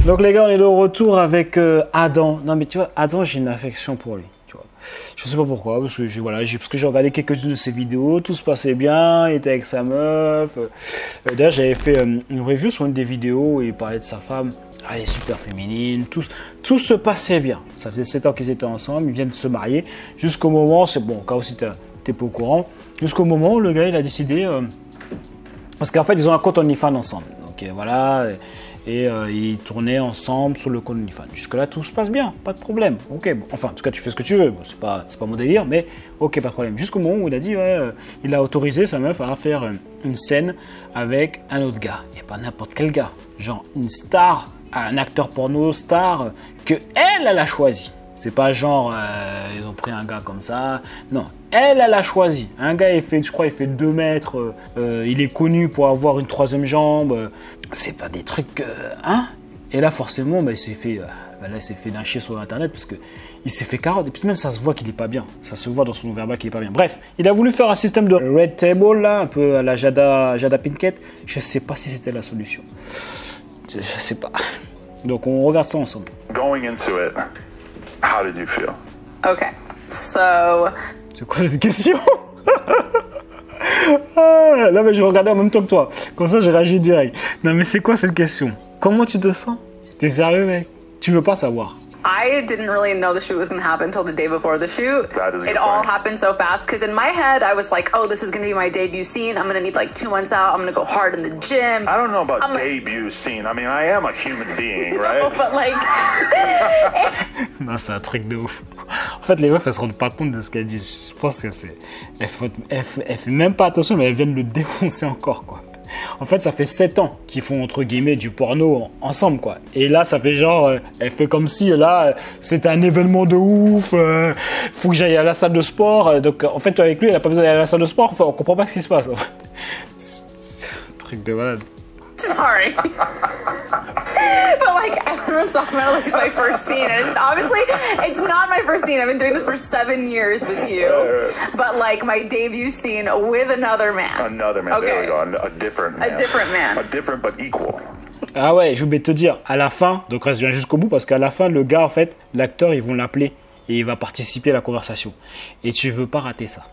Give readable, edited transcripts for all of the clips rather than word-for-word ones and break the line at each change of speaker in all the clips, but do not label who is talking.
Donc les gars, on est de retour avec Adam. Non mais tu vois, Adam, j'ai une affection pour lui. Tu vois. Je sais pas pourquoi, parce que j'ai regardé quelques-unes de ses vidéos, tout se passait bien, il était avec sa meuf. D'ailleurs, j'avais fait une review sur une des vidéos où il parlait de sa femme. Elle est super féminine, tout se passait bien. Ça faisait 7 ans qu'ils étaient ensemble, ils viennent de se marier. Jusqu'au moment, c'est bon, quand aussi t'es pas au courant, jusqu'au moment où le gars il a décidé, parce qu'en fait ils ont un compte OnlyFans ensemble. Donc voilà, et ils tournaient ensemble sur le compte OnlyFans. Jusque là tout se passe bien, pas de problème. Ok, bon, enfin en tout cas tu fais ce que tu veux, bon, c'est pas mon délire, mais ok, pas de problème. Jusqu'au moment où il a dit, il a autorisé sa meuf à faire une scène avec un autre gars, et pas n'importe quel gars, genre une star. Un acteur porno star que elle a choisi. C'est pas genre ils ont pris un gars comme ça. Non, elle a choisi. Un gars je crois il fait 2 mètres. Il est connu pour avoir une 3e jambe. C'est pas des trucs hein. Et là forcément il s'est fait lyncher sur internet parce que il s'est fait carotte. Et puis même ça se voit qu'il est pas bien. Ça se voit dans son verbal qu'il est pas bien. Bref, il a voulu faire un système de red table là, un peu à la Jada Pinkett. Je sais pas si c'était la solution. Je sais pas. Donc on regarde ça ensemble.
Going into it, how did you feel?
Okay, so...
C'est quoi cette question? Là mais je regardais en même temps que toi. Comme ça j'ai réagi direct. Non mais c'est quoi cette question? Comment tu te sens? T'es sérieux mec? Tu veux pas savoir?
I didn't really know the shoot was going to happen until the day before the shoot.
That is a good
It all
point.
happened so fast because in my head I was like, oh, this is going to be my debut scene. I'm going to need like 2 months out. I'm going to go hard in the gym.
I don't know about debut scene. I mean, I am a human being, right?
No, but like...
Non, c'est un truc de ouf. En fait, les meufs, elles se rendent pas compte de ce qu'elles disent. Je pense que c'est... Elle fait même pas attention, mais elles viennent le défoncer encore, quoi. En fait, ça fait 7 ans qu'ils font, entre guillemets, du porno ensemble, quoi. Et là, ça fait genre... elle fait comme si, là, c'était un événement de ouf. Faut que j'aille à la salle de sport. Donc, en fait, avec lui, elle a pas besoin d'aller à la salle de sport. Enfin, on comprend pas ce qui se passe, en fait. C'est un truc de malade.
Sorry. But like everyone's talking about it like it's my first scene, and obviously it's not my first scene. I've been doing this for 7 years with you, but like my debut scene with another man.
Another man.
Okay.
There we go. A different man.
A different man.
A different but equal.
Ah ouais, j'ai oublié de te dire, à la fin, donc reste bien jusqu'au bout, parce qu'à la fin, le gars, en fait, l'acteur, ils vont l'appeler et il va participer à la conversation. Et tu veux pas rater ça.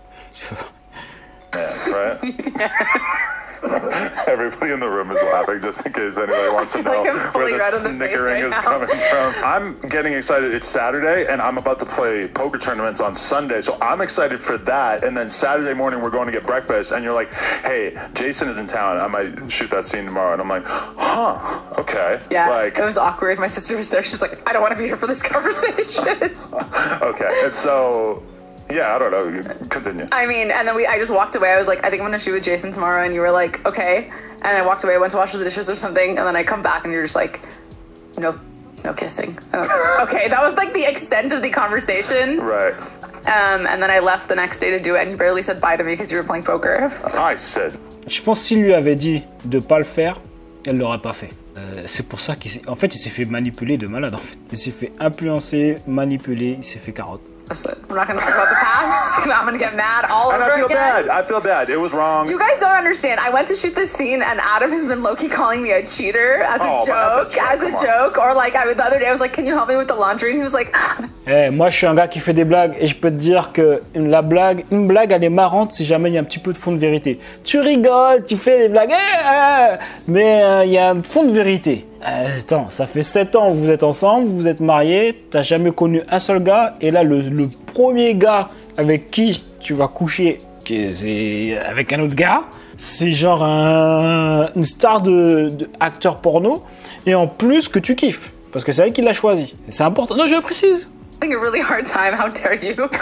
Yeah, right? Everybody in the room is laughing just in case anybody wants to know
Like I'm
where
fully
the
red in the face
snickering
right
is
now.
coming from. I'm getting excited. It's Saturday, and I'm about to play poker tournaments on Sunday, so I'm excited for that. And then Saturday morning, we're going to get breakfast, and you're like, hey, Jason is in town. I might shoot that scene tomorrow. And I'm like, huh, okay.
Yeah,
Like,
it was awkward. My sister was there. She's like, I don't want to be here for this conversation.
okay. And so, yeah, I don't know. Continue.
I mean, and then I just walked away. I was like, I think I'm going to shoot with Jason tomorrow. And you were like, okay. And I walked away, went to wash the dishes or something. And then I come back and you're just like, no kissing. And I was like, okay, that was like the extent of the conversation.
Right.
And then I left the next day to do it. And you barely said bye to me because you were playing poker.
I said.
Je pense que s'il lui avait dit de pas le faire, elle l'aurait pas fait. C'est pour ça il s'est fait manipuler de malade en fait. Il s'est fait influencer, manipuler, il s'est fait carotte.
Listen, I'm not going to talk about the past. I'm going to get mad all
And
over
I feel
again.
bad. I feel bad. It was wrong.
You guys don't understand. I went to shoot this scene, and Adam has been low-key calling me a cheater as a
Oh, but that's a joke, come on.
joke. Or like, the other day I was like, "Can you help me with the laundry?" And he was like,
Moi je suis un gars qui fait des blagues et je peux te dire que une blague elle est marrante si jamais il y a un petit peu de fond de vérité. Tu rigoles, tu fais des blagues, mais il y a un fond de vérité. Attends, ça fait 7 ans que vous êtes ensemble, vous êtes mariés, t'as jamais connu un seul gars et là le premier gars avec qui tu vas coucher, c'est avec un autre gars, c'est genre une star de acteur porno et en plus que tu kiffes parce que c'est elle qui l'a choisi. C'est important. Non, je le précise.
having a really hard time. How dare you? And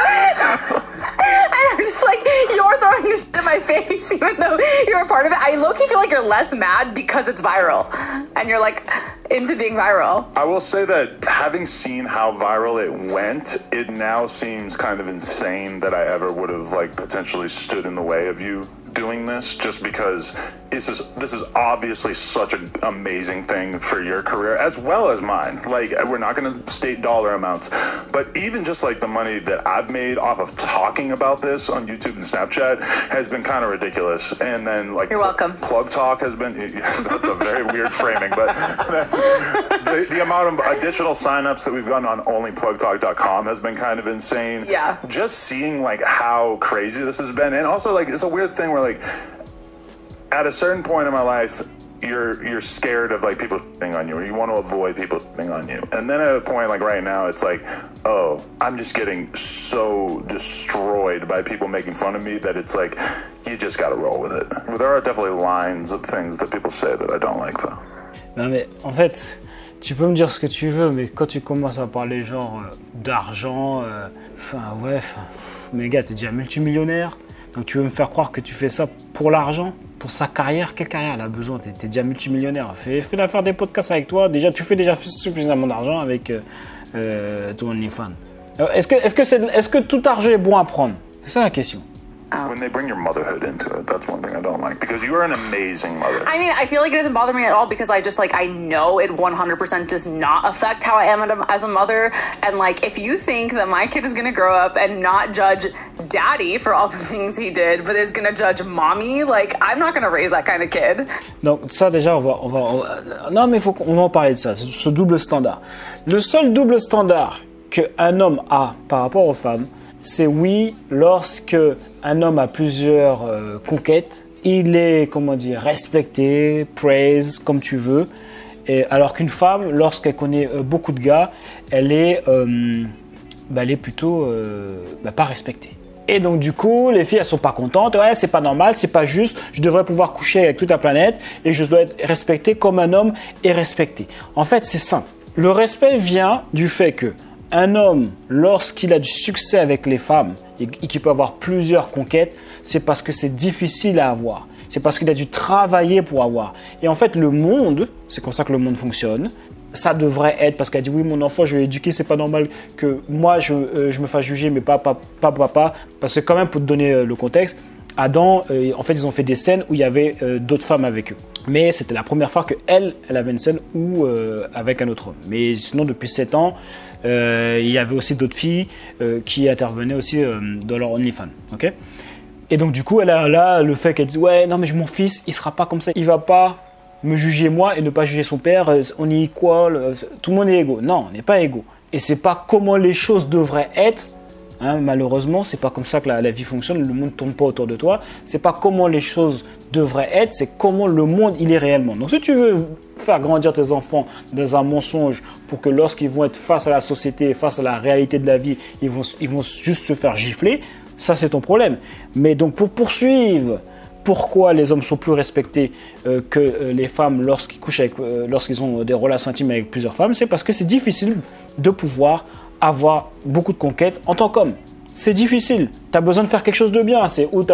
I'm just like, you're throwing this shit in my face, even though you're a part of it. I low-key feel like you're less mad because it's viral, and you're like into being viral.
I will say that having seen how viral it went, it now seems kind of insane that I ever would have like potentially stood in the way of you doing this, just because this is obviously such an amazing thing for your career as well as mine. Like, we're not going to state dollar amounts, but even just like the money that I've made off of talking about this on YouTube and Snapchat has been kind of ridiculous. And then like,
you're welcome.
Plug Talk has been, that's a very weird framing, but the amount of additional signups that we've gotten on onlyplugtalk.com has been kind of insane.
Yeah.
Just seeing like how crazy this has been. And also like, it's a weird thing where like, at a certain point in my life, you're scared of like people shitting on you, or you want to avoid people shitting on you. And then at a point like right now, it's like, oh, I'm just getting so destroyed by people making fun of me that it's like, you just got to roll with it. But there are definitely lines of things that people say that I don't like though.
Non mais en fait, tu peux me dire ce que tu veux, mais quand tu commences à parler genre d'argent, mais gars, t'es déjà multimillionnaire, donc tu veux me faire croire que tu fais ça pour l'argent, pour sa carrière? Quelle carrière elle a besoin? T'es déjà multimillionnaire. Fais-la faire des podcasts avec toi. Déjà, tu fais déjà suffisamment d'argent avec ton OnlyFans. Est-ce que tout argent est bon à prendre? C'est ça la question.
When they bring your motherhood into it, that's one thing I don't like, because you are an amazing mother.
I mean, I feel like it doesn't bother me at all because I just like, I know it 100% does not affect how I am as a mother. And like, if you think that my kid is going to grow up and not judge daddy for all the things he did, but is going to judge mommy, like, I'm not going to raise that kind of kid.
Donc ça déjà, non mais on va en parler de ça, ce double standard. Le seul double standard qu'un homme a par rapport aux femmes, c'est oui, lorsque un homme a plusieurs conquêtes, il est, comment dire, respecté, praise, comme tu veux. Et alors qu'une femme, lorsqu'elle connaît beaucoup de gars, elle est plutôt pas respectée. Et donc du coup, les filles, elles sont pas contentes. Ouais, c'est pas normal, c'est pas juste. Je devrais pouvoir coucher avec toute la planète et je dois être respecté comme un homme est respecté. En fait, c'est simple. Le respect vient du fait que un homme, lorsqu'il a du succès avec les femmes et qu'il peut avoir plusieurs conquêtes, c'est parce que c'est difficile à avoir. C'est parce qu'il a dû travailler pour avoir. Et en fait, le monde, c'est comme ça que le monde fonctionne, ça devrait être, parce qu'elle dit oui, mon enfant, je l'ai éduqué, c'est pas normal que moi, je me fasse juger, mais pas papa. Parce que quand même, pour te donner le contexte, Adam, en fait, ils ont fait des scènes où il y avait d'autres femmes avec eux. Mais c'était la première fois qu'elle avait une scène où, avec un autre homme. Mais sinon, depuis 7 ans, il y avait aussi d'autres filles qui intervenaient aussi dans leur OnlyFans. Okay, et donc, du coup, elle a là le fait qu'elle dit ouais, non, mais mon fils, il sera pas comme ça. Il va pas me juger moi et ne pas juger son père. On est equal, tout le monde est égaux. Non, on n'est pas égaux. Et c'est pas comment les choses devraient être. Hein, malheureusement, c'est pas comme ça que la vie fonctionne. Le monde ne tourne pas autour de toi. C'est pas comment les choses devraient être, c'est comment le monde il est réellement. Donc, si tu veux faire grandir tes enfants dans un mensonge pour que lorsqu'ils vont être face à la société, face à la réalité de la vie, ils vont juste se faire gifler, ça c'est ton problème. Mais donc, pour poursuivre, pourquoi les hommes sont plus respectés que les femmes lorsqu'ils ont des relations intimes avec plusieurs femmes, c'est parce que c'est difficile de pouvoir avoir beaucoup de conquêtes en tant qu'homme. C'est difficile. Tu as besoin de faire quelque chose de bien. C'est où tu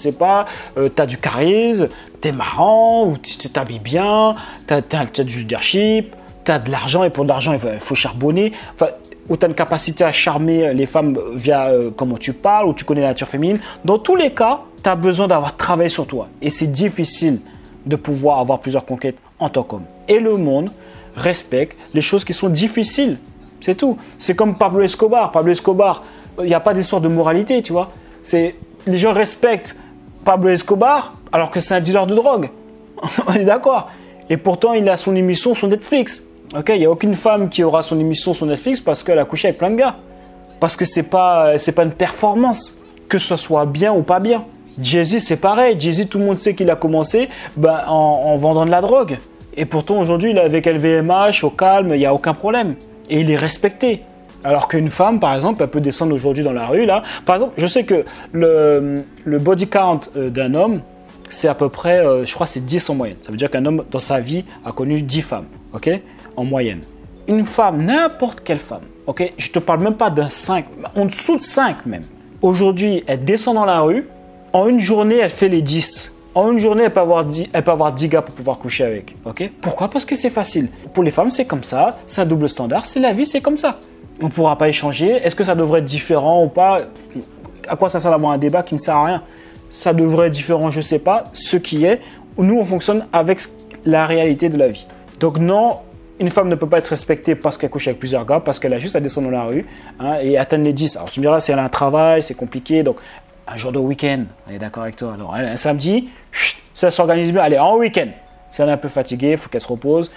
as du charisme, tu es marrant, ou tu t'habilles bien, tu as du leadership, tu as de l'argent et pour de l'argent, il faut charbonner. Enfin, où tu as une capacité à charmer les femmes via comment tu parles, ou tu connais la nature féminine. Dans tous les cas, tu as besoin d'avoir travaillé sur toi. Et c'est difficile de pouvoir avoir plusieurs conquêtes en tant qu'homme. Et le monde respecte les choses qui sont difficiles. C'est tout. C'est comme Pablo Escobar. Pablo Escobar, il n'y a pas d'histoire de moralité, tu vois. Les gens respectent Pablo Escobar alors que c'est un dealer de drogue. On est d'accord. Et pourtant, il a son émission sur Netflix. Okay, il n'y a aucune femme qui aura son émission sur Netflix parce qu'elle a couché avec plein de gars. Parce que c'est pas une performance, que ce soit bien ou pas bien. Jay-Z, c'est pareil. Jay-Z, tout le monde sait qu'il a commencé en vendant de la drogue. Et pourtant, aujourd'hui, il est avec LVMH, au calme, il n'y a aucun problème. Et il est respecté. Alors qu'une femme, par exemple, elle peut descendre aujourd'hui dans la rue. Là. Par exemple, je sais que le body count d'un homme, c'est à peu près, je crois, c'est 10 en moyenne. Ça veut dire qu'un homme, dans sa vie, a connu 10 femmes, ok, en moyenne. Une femme, n'importe quelle femme, ok, je ne te parle même pas d'un 5, en dessous de 5 même. Aujourd'hui, elle descend dans la rue. En une journée, elle fait les 10. En une journée, elle peut avoir 10 gars pour pouvoir coucher avec. Okay? Pourquoi? Parce que c'est facile. Pour les femmes, c'est comme ça. C'est un double standard. C'est la vie, c'est comme ça. On ne pourra pas échanger. Est-ce que ça devrait être différent ou pas? À quoi ça sert d'avoir un débat qui ne sert à rien? Ça devrait être différent, je ne sais pas. Ce qui est, nous, on fonctionne avec la réalité de la vie. Donc non, une femme ne peut pas être respectée parce qu'elle couche avec plusieurs gars, parce qu'elle a juste à descendre dans la rue et atteindre les 10. Alors tu me diras, si elle a un travail, c'est compliqué, donc un jour de week-end, on est d'accord avec toi. Alors un samedi, si elle s'organise bien, allez, en week-end. Si elle est un peu fatiguée, il faut qu'elle se repose.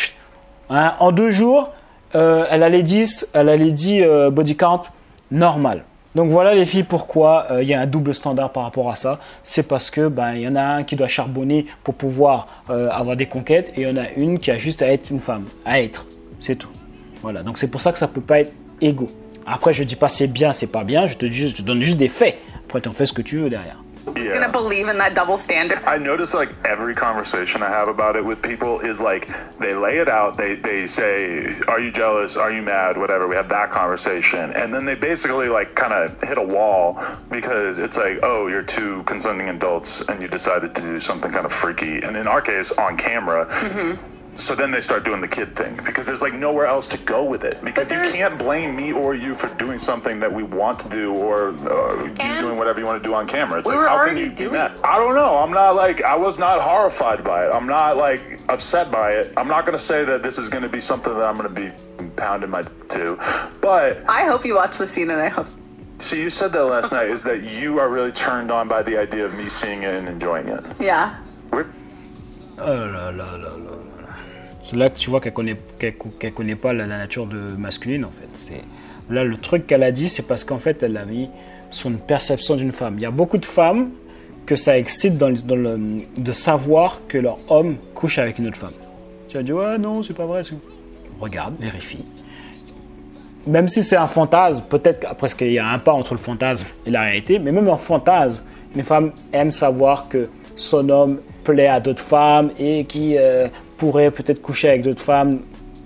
En 2 jours, elle a les 10 body count normal. Donc voilà les filles, pourquoi il y a un double standard par rapport à ça. C'est parce que il y en a un qui doit charbonner pour pouvoir avoir des conquêtes et il y en a une qui a juste à être une femme, à être, c'est tout. Voilà, donc c'est pour ça que ça peut pas être égaux. Après je dis pas c'est bien, c'est pas bien, je te donne juste des faits. Après tu en fais ce que tu veux derrière.
You're gonna believe in that double standard.
I notice like every conversation I have about it with people is like they lay it out, they say, are you jealous, are you mad, whatever, we have that conversation, and then they basically like kind of hit a wall because it's like, oh, you're two consenting adults and you decided to do something kind of freaky, and in our case on camera. So then they start doing the kid thing because there's like nowhere else to go with it, because you can't blame me or you for doing something that we want to do or you doing whatever you want to do on camera. It's like, how can you do that? I don't know. I'm not like, I was not horrified by it. I'm not like upset by it. I'm not going to say that this is going to be something that I'm going to be pounding my to, but
I hope you watch the scene and I hope.
See, you said that last night, is that you are really turned on by the idea of me seeing it and enjoying it.
Yeah.
We're...
Oh là là là là. C'est là que tu vois qu'elle connaît pas la nature de masculine en fait. Là le truc qu'elle a dit, c'est parce qu'en fait elle a mis son perception d'une femme. Il y a beaucoup de femmes que ça excite de savoir que leur homme couche avec une autre femme. Tu vas dire ouais non c'est pas vrai. Regarde, vérifie. Même si c'est un fantasme, peut-être parce qu'il y a un pas entre le fantasme et la réalité, mais même en fantasme, une femme aime savoir que son homme plaît à d'autres femmes et qui pourrait peut-être coucher avec d'autres femmes,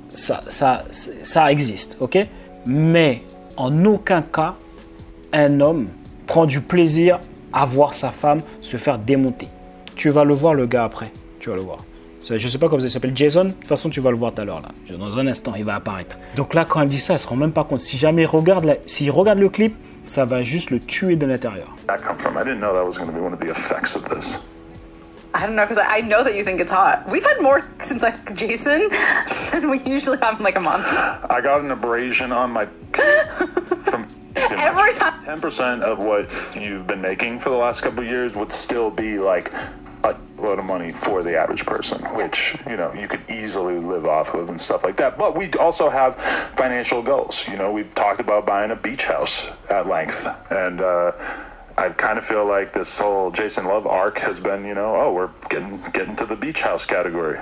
ça existe, ok? Mais en aucun cas, un homme prend du plaisir à voir sa femme se faire démonter. Tu vas le voir le gars après, tu vas le voir. Je ne sais pas comment il s'appelle, Jason, de toute façon tu vas le voir tout à l'heure là. Dans un instant, il va apparaître. Donc là, quand elle dit ça, elle ne se rend même pas compte. Si jamais s'il regarde le clip, ça va juste le tuer de l'intérieur.
That come from? I didn't know that was going to be one of the effects of this.
I don't know, because I know that you think it's hot. We've had more since like Jason than we usually have in like a month.
I got an abrasion on my from
every time.
10% of what you've been making for the last couple of years would still be like a load of money for the average person, which, you know, you could easily live off of and stuff like that. But we also have financial goals. You know, we've talked about buying a beach house at length, and I kind of feel like this whole Jason Love arc has been, you know, oh, we're getting to the beach house category.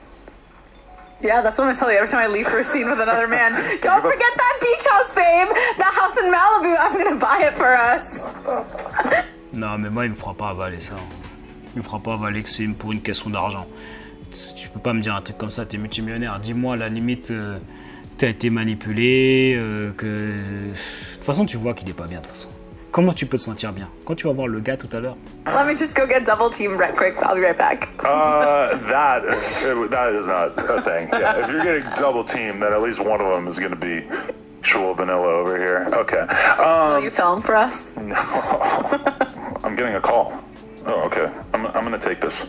Yeah, that's what I tell you every time I leave for a scene with another man. Don't forget that beach house, babe. That house in Malibu. I'm gonna buy it for us.
Non, mais moi, il me fera pas avaler ça. Il me fera pas avaler que c'est pour une question d'argent. Tu peux pas me dire un truc comme ça, t'es multimillionnaire. Dis-moi, à la limite, t'as été manipulé, que... De toute façon, tu vois qu'il est pas bien, de toute façon. Comment tu peux te sentir bien? Quand tu vas voir le gars tout à l'heure.
Let me just go get double team right quick. I'll be right back.
That is not a thing. Yeah, if you're getting double team, then at least one of them is going to be actual vanilla over here. Okay.
Will you film for us?
No. I'm getting a call. Oh, okay. I'm going to take this.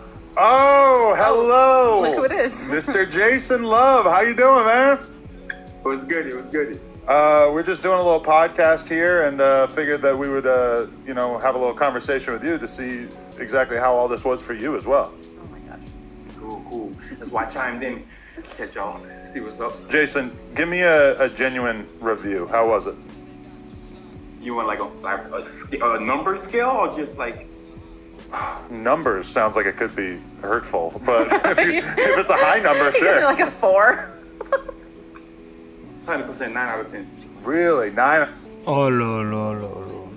Oh, hello.
Look who it is.
Mr. Jason Love. How you doing, man?
It was good.
We're just doing a little podcast here and figured that we would, you know, have a little conversation with you to see exactly how all this was for you as well.
Oh my gosh. Cool. That's why I chimed in. Catch y'all. See what's up.
Jason, give me a genuine review. How was it?
You want like a number scale or just like...
Numbers sounds like it could be hurtful, but if it's a high number,
Gives me
sure.
like a 4.
100%, 9 out of 10.
Really? 9?
Oh là là là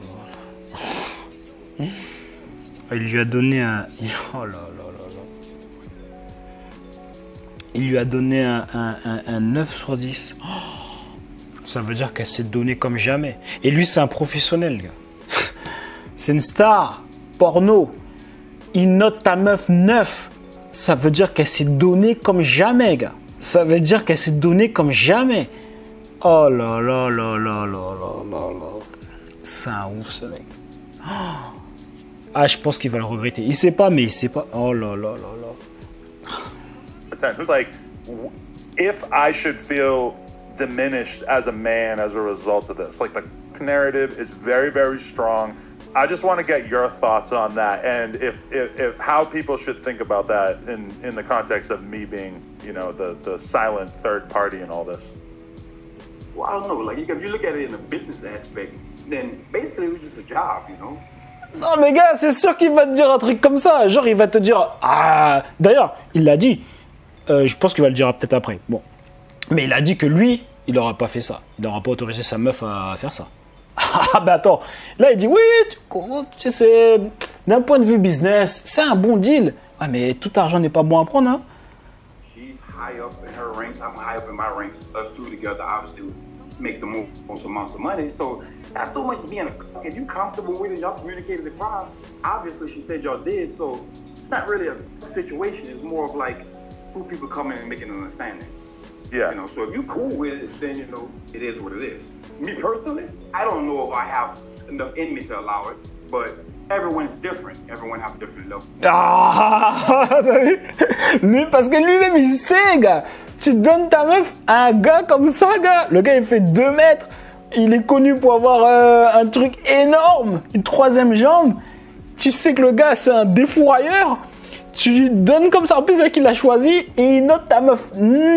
là. Il lui a donné un... Oh là là là là. Il lui a donné un 9 sur 10. Oh, ça veut dire qu'elle s'est donnée comme jamais. Et lui, c'est un professionnel, gars. C'est une star porno. Il note ta meuf 9. Ça veut dire qu'elle s'est donnée comme jamais, gars. Ça veut dire qu'elle s'est donnée comme jamais. Oh là là là là là là là là. C'est un ouf, ce mec. Oh. Ah, je pense qu'il va le regretter. Il sait pas, mais il sait pas. Oh là là là là.
Who's like, if I should feel diminished as a man as a result of this, like the narrative is very, very strong. I just want to get your thoughts on that, and if how people should think about that in the context of me being, you know, the silent third party in all this.
Well, I don't know. Like, if you look at it in the business aspect, then basically it was just a job, you know.
Non mais gars, c'est sûr qu'il va te dire un truc comme ça. Genre il va te dire ah. D'ailleurs, il l'a dit. Je pense qu'il va le dire peut-être après. Bon, mais il a dit que lui, il n'aura pas fait ça. Il n'aura pas autorisé sa meuf à faire ça. Ah ben attends. Là il dit oui, tu sais, d'un point de vue business, c'est un bon deal. Ah mais tout argent n'est pas bon à prendre, hein.
She's high up in her ranks. I'm high up in my ranks. Us two together, obviously, make the most amounts of money. So that's so much being a cook. If you comfortable with it, y'all communicated the crime. Obviously, she said y'all did. So it's not really a situation. It's more of like two people coming and making an understanding.
Yeah.
You know, so if you cool with it, then, you know, it is what it is. Me personally, I don't know if I have enough in me to allow it, but everyone's different. Everyone have a different level.
Ah, lui, parce que lui-même il sait, gars. Tu donnes ta meuf à un gars comme ça, gars. Le gars il fait 2 mètres. Il est connu pour avoir un truc énorme, une 3e jambe. Tu sais que le gars c'est un défourailleur. Tu lui donnes comme ça. En plus, c'est qu'il l'a choisi et il note ta meuf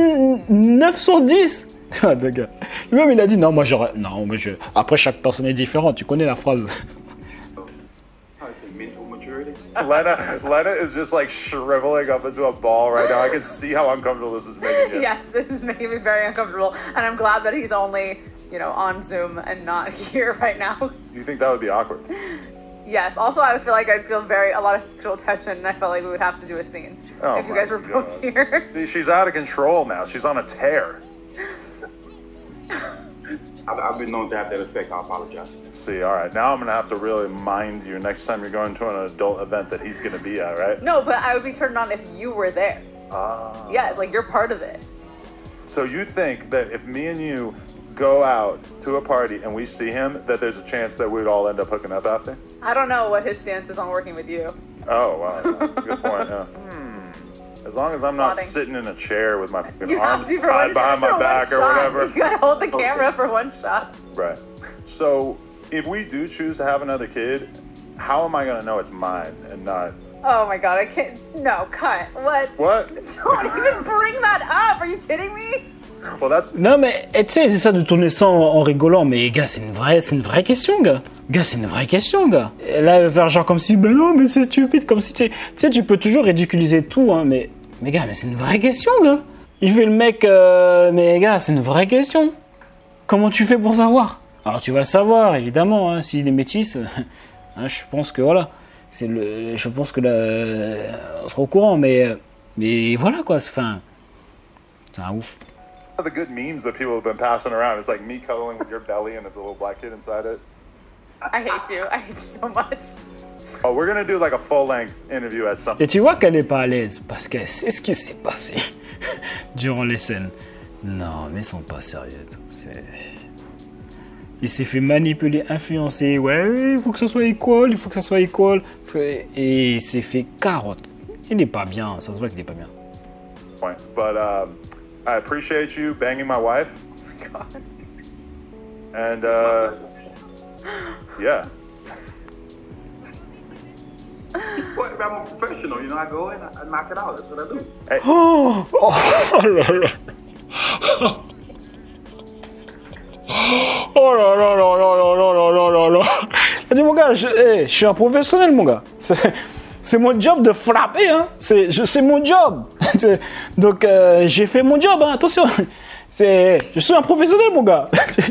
9 sur 10. Ah, le gars. Lui-même, il a dit non, moi j'aurais. Non, mais après, chaque personne est différente. Tu connais la phrase.
How to say mental maturity?
Lena is just like shriveling up into a ball right now. I can see how uncomfortable this is making you.
Yes, this is making me very uncomfortable, and I'm glad that he's only, you know, on Zoom and not here right now.
Do you think that would be awkward?
Yes. Also, I feel like I'd feel a lot of sexual tension, and I felt like we would have to do a scene if you guys were both
God.
here.
See, she's out of control now. She's on a tear.
I've been known to have that effect. I apologize.
See, all right. Now I'm going to have to really mind you next time you're going to an adult event that he's going to be at, right?
No, but I would be turned on if you were there.
Ah.
Yeah, it's like you're part of it.
So you think that if me and you go out to a party and we see him, that there's a chance that we'd all end up hooking up after?
I don't know what his stance is on working with you.
Oh, wow. Good point, yeah. As long as I'm not
Plotting.
sitting in a chair with my fucking
You
arms
have to
tied behind my back or whatever.
You gotta hold the camera for one shot.
Right. So if we do choose to have another kid, how am I going to know it's mine and not...
Oh my god, I can't. No, cut. What?
What?
Don't even bring that up. Are you kidding me?
Well, that's...
Non, mais tu sais, c'est ça de tourner ça en rigolant. Mais gars, c'est une vraie question, gars. Gars, c'est une vraie question, gars. Et là, elle va faire genre comme si, ben non, mais c'est stupide, comme si tu sais, tu peux toujours ridiculiser tout, hein. Mais gars, mais c'est une vraie question, gars. Il fait le mec, mais gars, c'est une vraie question. Comment tu fais pour savoir? Alors, tu vas le savoir, évidemment, hein, s'il est métis. Hein, je pense que voilà. Je pense que là, on sera au courant, mais voilà, quoi. C'est un ouf.
The good memes that people have been passing around. It's like me cuddling with your belly and there's a little black kid inside it.
I hate you. I hate you so much.
Oh, we're gonna do like a full-length interview at some...
Et tu vois qu'elle n'est pas à l'aise parce qu'elle sait ce qui s'est passé durant les scènes. Non, mais ils sont pas sérieux. Il s'est fait manipuler, influencer. Ouais, il faut que ça soit equal, il faut que ça soit equal. Et il s'est fait carotte. Il n'est pas bien, ça se voit qu'il n'est pas bien.
point. But I appreciate you banging my wife.
God.
And yeah.
But I'm a professional, you know. I go in, I knock it out. That's what I do.
Hey,
Oh, là là. Oh là là là là là là là là là. Il dit mon gars, je suis un professionnel mon gars. C'est mon job de frapper, hein. C'est mon job. Donc j'ai fait mon job, hein. Attention. Je suis un professionnel mon gars.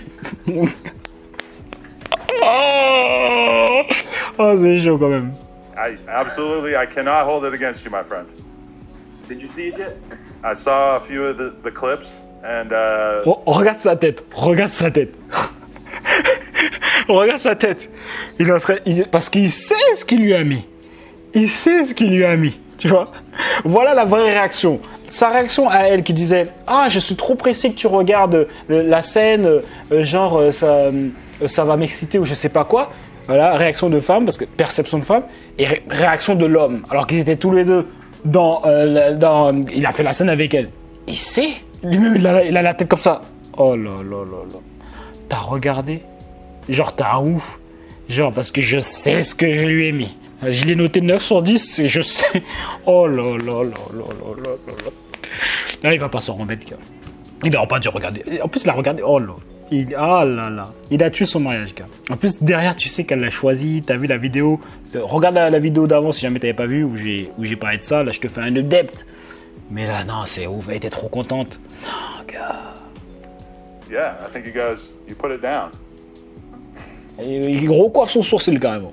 Oh, c'est chaud quand même.
I cannot hold it against you, my friend.
Did you see it yet?
I saw a few of the clips, and
Oh, regarde sa tête, regarde sa tête. Regarde sa tête. Il est en train, parce qu'il sait ce qu'il lui a mis. Il sait ce qu'il lui a mis, tu vois. Voilà la vraie réaction. Sa réaction à elle qui disait « Ah, je suis trop pressé que tu regardes la scène, genre ça va m'exciter ou je sais pas quoi ». Voilà, réaction de femme, parce que perception de femme, et réaction de l'homme. Alors qu'ils étaient tous les deux dans... il a fait la scène avec elle. Il sait. Lui-même, il a la tête comme ça. Oh là là là là. T'as regardé? Genre, t'es un ouf. Genre, parce que je sais ce que je lui ai mis. Je l'ai noté 9 sur 10 et je sais. Oh là là là là là là là. Là, il va pas s'en remettre. Il n'aura pas dû regarder. En plus, il a regardé. Oh là. Ah là là. Il a tué son mariage, gars. En plus, derrière, tu sais qu'elle l'a choisi. T'as vu la vidéo. Regarde la vidéo d'avant si jamais t'avais pas vu où j'ai parlé de ça. Là, je te fais un update. Mais là, non, c'est ouf. Elle était trop contente. Non, gars.
Yeah, I think you put it down.
Et il recoiffe son sourcil carrément.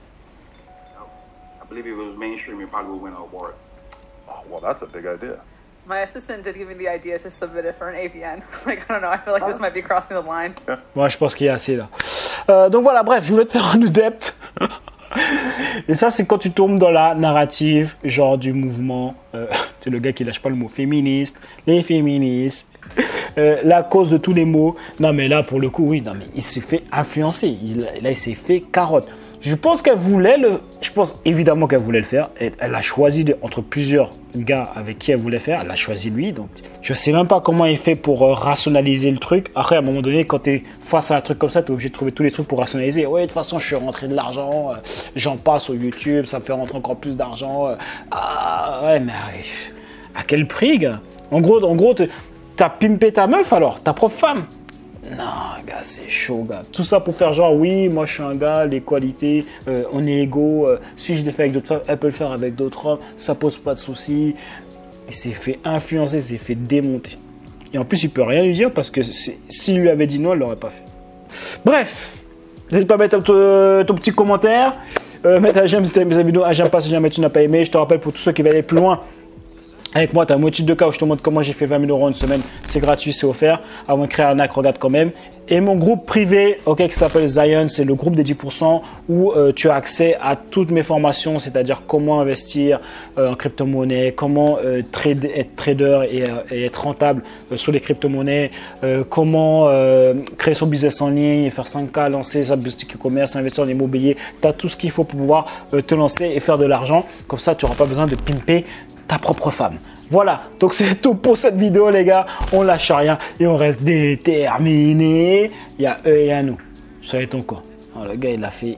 I believe if it was mainstream, it probably would win an award.
Oh, well, that's a big idea.
My assistant did give me the idea to submit it for an AVN. I was like, I don't know, I feel like this might be crossing the line.
Moi, je pense qu'il y a assez là. Donc voilà, bref, je voulais te faire un update. Et ça, c'est quand tu tombes dans la narrative, genre du mouvement. C'est le gars qui lâche pas le mot féministe, les féministes, la cause de tous les mots. Non, mais là, pour le coup, oui, non, mais il s'est fait influencer. Là, il s'est fait carotte. Je pense qu'elle voulait je pense évidemment qu'elle voulait le faire. Elle a choisi entre plusieurs gars avec qui elle voulait faire. Elle a choisi lui. Donc, je sais même pas comment il fait pour rationaliser le truc. Après, à un moment donné, quand tu es face à un truc comme ça, tu es obligé de trouver tous les trucs pour rationaliser. Ouais, de toute façon, je suis rentré de l'argent. J'en passe sur YouTube. Ça me fait rentrer encore plus d'argent. Ah, ouais, mais à quel prix, gars? En gros, t'as pimpé ta meuf alors, ta propre femme. Non, gars, c'est chaud, gars. Tout ça pour faire genre, oui, moi je suis un gars, les qualités, on est égaux. Si je l'ai fait avec d'autres femmes, elle peut le faire avec d'autres hommes. Ça pose pas de soucis. Il s'est fait influencer, il s'est fait démonter. Et en plus, il peut rien lui dire parce que s'il lui avait dit non, elle l'aurait pas fait. Bref, n'hésite pas à mettre ton petit commentaire. Mettre un j'aime si tu as aimé cette vidéo, un j'aime pas si jamais tu n'as pas aimé. Je te rappelle pour tous ceux qui veulent aller plus loin. Avec moi, tu as un motif de cas où je te montre comment j'ai fait 20 000 € en une semaine. C'est gratuit, c'est offert. Avant de créer un arnaque, regarde quand même. Et mon groupe privé, qui s'appelle Zion, c'est le groupe des 10% où tu as accès à toutes mes formations, c'est-à-dire comment investir en crypto-monnaie, comment être trader et être rentable sur les crypto-monnaies, comment créer son business en ligne et faire 5K, lancer sa boutique e-commerce, investir en immobilier. Tu as tout ce qu'il faut pour pouvoir te lancer et faire de l'argent. Comme ça, tu n'auras pas besoin de pimper ta propre femme. Voilà, donc c'est tout pour cette vidéo les gars, on lâche rien et on reste déterminé. Il y a eux et il y a nous. Soyez ton quoi. Alors, le gars il a fait,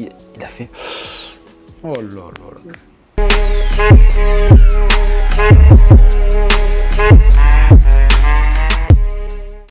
oh là là là.